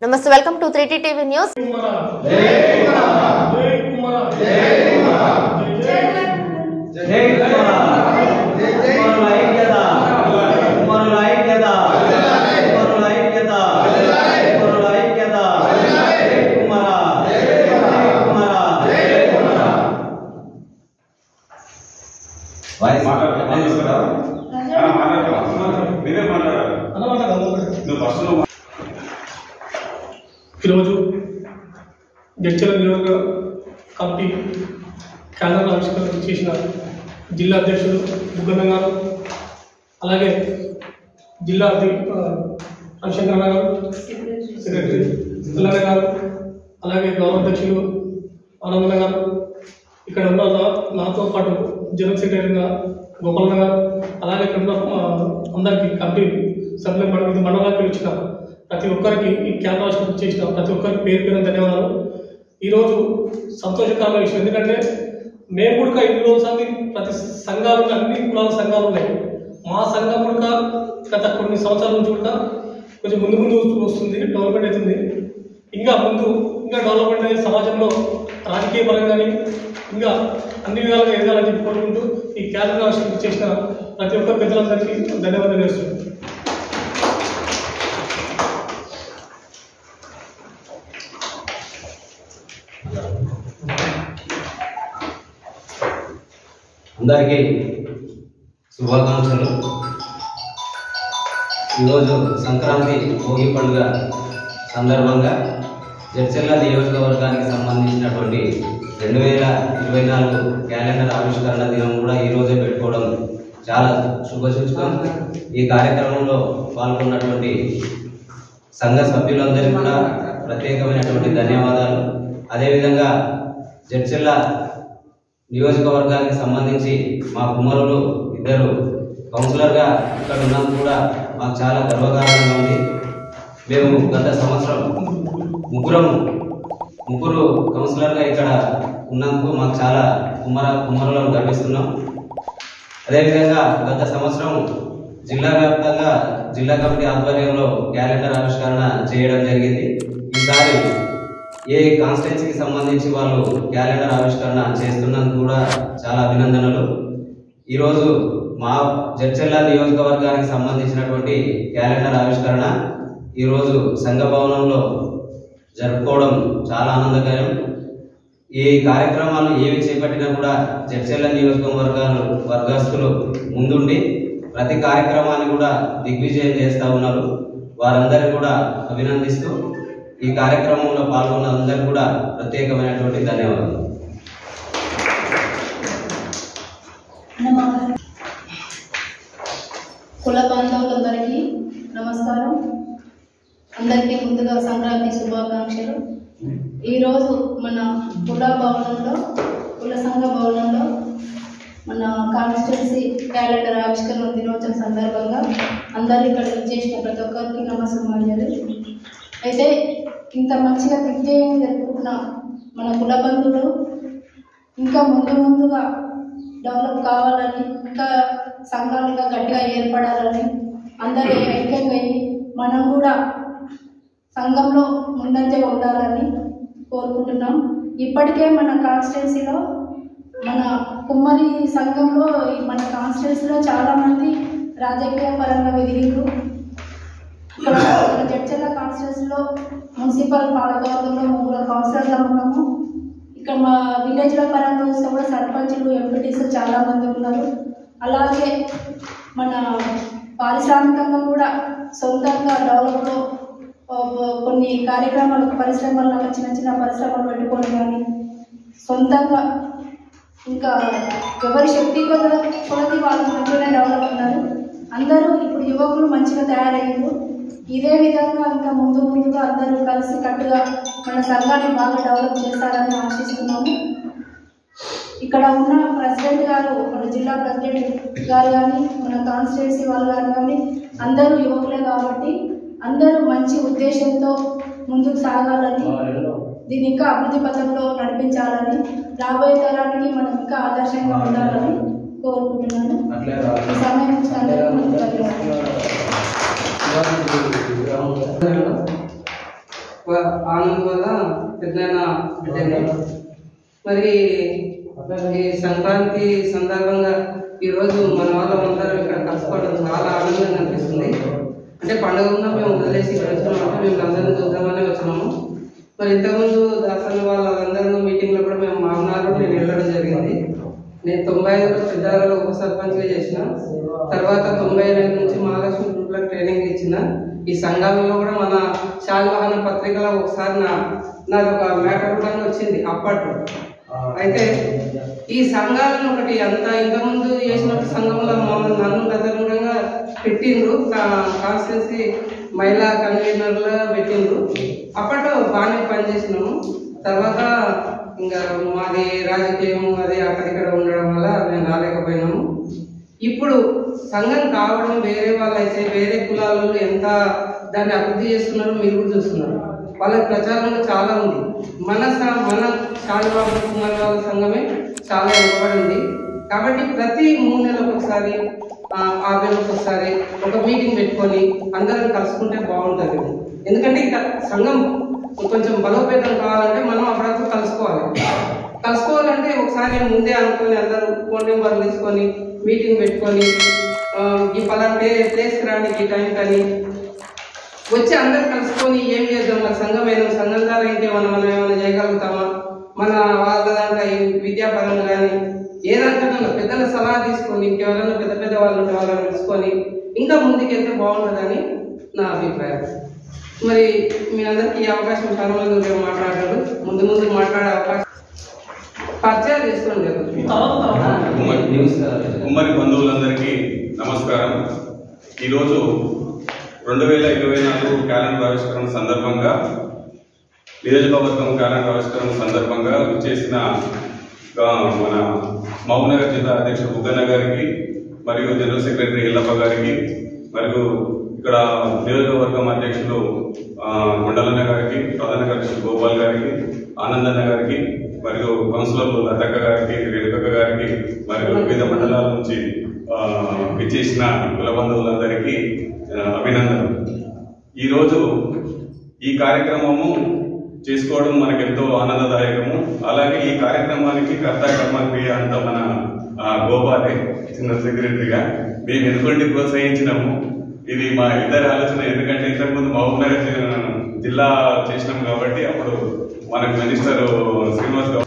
నమస్తే, welcome to 3T TV news. ఈరోజు జడ్చర్ల నియోజక కమిటీ క్యాలెండర్ ఆవిష్కరణ చేసిన జిల్లా అధ్యక్షుడు బుగ్గన్న గారు, అలాగే జిల్లా రవిశంకర్ గారు, సెక్రటరీ పిల్లన్న గారు, అలాగే గౌరవ అధ్యక్షులు ఆనందన్న గారు, ఇక్కడ ఉన్న నాతో పాటు జనరల్ సెక్రటరీగా గోపాలన్న గారు, అలాగే ఇక్కడ ఉన్న అందరికీ కమిటీ సభ్యులు మండలానికి వచ్చిన ప్రతి ఒక్కరికి ఈ క్యాంప్ ఆవిష్కరణ చేసిన ప్రతి ఒక్కరికి పేరు పేరు ధన్యవాదాలు. ఈరోజు సంతోషకరమైన విషయం, ఎందుకంటే మేము కూడా ఇన్ని రోజులు ప్రతి సంఘాలు అన్ని కులాల సంఘాలు ఉన్నాయి. మా సంఘం కూడా గత కొన్ని సంవత్సరాల నుంచి కూడా కొంచెం ముందు వస్తుంది, డెవలప్మెంట్ అవుతుంది. ఇంకా డెవలప్మెంట్ అయ్యే సమాజంలో రాజకీయ పరంగానే ఇంకా అన్ని విధాలుగా ఎదగాలని చెప్పి కోరుకుంటూ ఈ క్యాంప్ ఆవిష్కరణ చేసిన ప్రతి ఒక్క పెద్దలందరికీ ధన్యవాదాలు చేస్తున్నాను. అందరికీ శుభాకాంక్షలు. ఈరోజు సంక్రాంతి భోగి పండుగ సందర్భంగా జడ్చర్ల నియోజకవర్గానికి సంబంధించినటువంటి 2024 క్యాలెండర్ ఆవిష్కరణ దినం కూడా ఈరోజే పెట్టుకోవడం చాలా శుభసూచకం. ఈ కార్యక్రమంలో పాల్గొన్నటువంటి సంఘ సభ్యులందరికీ కూడా ప్రత్యేకమైనటువంటి ధన్యవాదాలు. అదేవిధంగా జడ్చర్ల నియోజకవర్గానికి సంబంధించి మా కుమారులు ఇద్దరు కౌన్సిలర్గా ఇక్కడ ఉన్నందుకు కూడా మాకు చాలా గర్వకారణంగా ఉంది. మేము గత సంవత్సరం ముగ్గురు కౌన్సిలర్గా ఇక్కడ ఉన్నందుకు మాకు చాలా కుమారులను గర్విస్తున్నాం. అదేవిధంగా గత సంవత్సరం జిల్లా వ్యాప్తంగా జిల్లా కమిటీ ఆధ్వర్యంలో క్యాలెండర్ ఆవిష్కరణ చేయడం జరిగింది. ఈసారి ఏ కాన్స్టిట్యున్సీకి సంబంధించి వాళ్ళు క్యాలెండర్ ఆవిష్కరణ చేస్తున్నందుకు కూడా చాలా అభినందనలు. ఈరోజు మా జడ్చర్ల నియోజకవర్గానికి సంబంధించినటువంటి క్యాలెండర్ ఆవిష్కరణ ఈరోజు సంఘ భవనంలో జరుపుకోవడం చాలా ఆనందకరం. ఈ కార్యక్రమాలు ఏవి చేపట్టినా కూడా జడ్చర్ల వర్గస్తులు ముందుండి ప్రతి కార్యక్రమాన్ని కూడా దిగ్విజయం చేస్తూ ఉన్నారు. వారందరినీ కూడా అభినందిస్తూ ఈ కార్యక్రమంలో పాల్గొన్న అందరికీ కూడా ప్రత్యేకమైనటువంటి ధన్యవాదాలు. కుల బాంధవులందరికీ నమస్కారం. అందరికీ ముందుగా సంక్రాంతి శుభాకాంక్షలు. ఈరోజు మన కుల సంఘ భవనంలో మన కాన్స్టిట్యున్సీ క్యాలెండర్ ఆవిష్కరణ దినోత్సవం సందర్భంగా అందరూ ఇక్కడ చేసిన ప్రతి ఒక్కరికి నమస్కారాలు. అయితే ఇంత మంచిగా దిగ్విజయం జరుపుకున్న మన కుల బంధువులు ఇంకా ముందుగా డెవలప్ కావాలని, ఇంకా సంఘాలుగా గట్టిగా ఏర్పడాలని, అందరూ ఐక్యంగా మనం కూడా సంఘంలో ముందంజగా ఉండాలని కోరుకుంటున్నాం. ఇప్పటికే మన కాన్స్టిట్యున్సీలో మన కుమ్మరి సంఘంలో మన కాన్స్టిట్యున్సీలో చాలామంది రాజకీయ పరంగా ఎదిగారు. ఇక్కడ మన జడ్చర్ల కాన్స్టిట్యున్సీలో మున్సిపల్ పాలకవర్గంలో 3 కౌన్సిలర్లు ఉన్నాము. ఇక్కడ మా విలేజ్ల పరంగా చూస్తే కూడా సర్పంచులు, ఎంపీటీస్ చాలామంది ఉన్నారు. అలాగే మన పారిశ్రామికంగా కూడా సొంతంగా డెవలప్లో కొన్ని కార్యక్రమాలు, పరిశ్రమల్లో చిన్న పరిశ్రమలు పెట్టుకోవడం కానీ సొంతంగా ఇంకా ఎవరి శక్తి కొలది వాళ్ళు మంచిగానే డెవలప్ ఉన్నారు. అందరూ ఇప్పుడు యువకులు మంచిగా తయారయ్యారు. ఇదే విధంగా ఇంకా ముందుగా అందరూ కలిసి కట్టుగా మన సంఘాన్ని బాగా డెవలప్ చేస్తారని ఆశిస్తున్నాము. ఇక్కడ ఉన్న ప్రెసిడెంట్ గారు, మన జిల్లా ప్రెసిడెంట్ గారు కానీ, మన కాన్స్టిట్యున్సీ వాళ్ళు కానీ అందరూ యువకులే కాబట్టి అందరూ మంచి ఉద్దేశంతో ముందుకు సాగాలని, దీన్ని ఇంకా అభివృద్ధి పథంలో నడిపించాలని, రాబోయే తరానికి మనం ఇంకా ఆదర్శంగా ఉండాలని కోరుకుంటున్నాను. ఈ సమయం ఆనంద్ వల్ల పెద్దనాయన అటెండ్. మరి ఈ సంక్రాంతి సందర్భంగా ఈరోజు మన వాళ్ళందరూ ఇక్కడ కలుసుకోవడం చాలా ఆనందంగా అనిపిస్తుంది. అంటే పండుగ ఉన్నా మేము వదిలేసి ఇక్కడ వచ్చినామంటే మేము అందరినీ చూద్దామనే వచ్చినాము. మరి ఇంతకుముందు దాసన్న వాళ్ళందరూ మీటింగ్లో కూడా మేము మామూలు నేను వెళ్ళడం జరిగింది. నేను 95లో సిద్ధాలలో ఉప సర్పంచ్గా చేసిన తర్వాత 95 నుంచి మహాలక్ష్మి గ్రూప్లకు ట్రైనింగ్ ఇచ్చిన. ఈ సంఘాలలో కూడా మన శాలివాహన పత్రికలో ఒకసారి నాకు ఒక మ్యాటర్ కూడా వచ్చింది అప్పట్లో. అయితే ఈ సంఘాలను ఒకటి అంత ఇంతకుముందు చేసినట్టు సంఘంలో నన్ను గతంగా పెట్టిండ్రు, కాన్స్టిట్యున్సీ మహిళా కన్వీనర్గా పెట్టిండ్రు. అప్పట్లో బాగానే పనిచేసినాము. తర్వాత ఇంకా మాది రాజకీయం అది అక్కడిక్కడ ఉండడం వల్ల మేము రాలేకపోయినాము. ఇప్పుడు సంఘం కావడం వేరే వాళ్ళు అయితే వేరే కులాలలో ఎంత దాన్ని అభివృద్ధి చేస్తున్నారు మీరు కూడా చూస్తున్నారు. వాళ్ళ ప్రచారంలో చాలా ఉంది. మన శాలివాహన కుమార్ వాళ్ళ సంఘమే చాలా వెనుకబడి ఉంది. కాబట్టి ప్రతి 3 నెలలకు ఒకసారి 6 నెలలకు ఒకసారి ఒక మీటింగ్ పెట్టుకొని అందరం కలుసుకుంటే బాగుంటుంది. ఎందుకంటే ఇక సంఘం కొంచెం బలోపేతం కావాలంటే మనం అప్పుడప్పుడు కలుసుకోవాలంటే ఒకసారి ముందే అనుకొని అందరూ ఫోన్ నెంబర్లు తీసుకొని మీటింగ్ పెట్టుకొని ఈ పలానా ప్లేస్కి రాని ఈ టైం కానీ వచ్చి అందరు కలుసుకొని ఏం చేద్దాం, మన సంఘం ఏదో సంఘం ద్వారా ఇంకేమన్నా మనం ఏమైనా చేయగలుగుతామా, మన వాళ్ళ దాంట్లో విద్యాపరంగా కానీ ఏదంటే పెద్దల సలహా తీసుకొని ఇంకెవరైనా పెద్ద వాళ్ళు ఉంటే వాళ్ళని తెలుసుకొని ఇంకా ముందుకెళ్తే బాగుంటుందని నా అభిప్రాయం. మరి మీ అందరికీ ఈ అవకాశం చాలా మంది మాట్లాడారు. ముందు మాట్లాడే అవకాశం పరిచయం చేసుకోండి. ఉమ్మడి బంధువులందరికీ నమస్కారం. ఈరోజు 2024 క్యాలెండర్ ఆవిష్కరణ సందర్భంగా నియోజకవర్గం క్యాలెండర్ ఆవిష్కరణ సందర్భంగా చేసిన మన మహబూబ్నగర్ జిల్లా అధ్యక్షుడు బుగ్గన్న గారికి మరియు జనరల్ సెక్రటరీ ఎల్లప్ప గారికి మరియు ఇక్కడ నియోజకవర్గం అధ్యక్షులు మండలన్న గారికి, ప్రధాన కార్యదర్శి గోపాల్ గారికి, ఆనందన్న గారికి మరియు కౌన్సిలర్లు లతక్క గారికి, రేణుకక్క గారికి మరియు వివిధ మండలాల నుంచి విచ్చేసిన కుల బంధువులందరికీ అభినందనలు. ఈరోజు ఈ కార్యక్రమము చేసుకోవడం మనకెంతో ఆనందదాయకము. అలాగే ఈ కార్యక్రమానికి కర్త కర్మక్రియ అంత మన గోపాలే చిన్న సెక్రటరీగా మేము ఎందుకంటే ప్రోత్సహించినాము. ఇది మా ఇద్దరి ఆలోచన. ఎందుకంటే ఇంతకుముందు మహబూబ్నగర్ జిల్లా చేసినాం కాబట్టి అప్పుడు మనకు మినిస్టర్ శ్రీనివాస్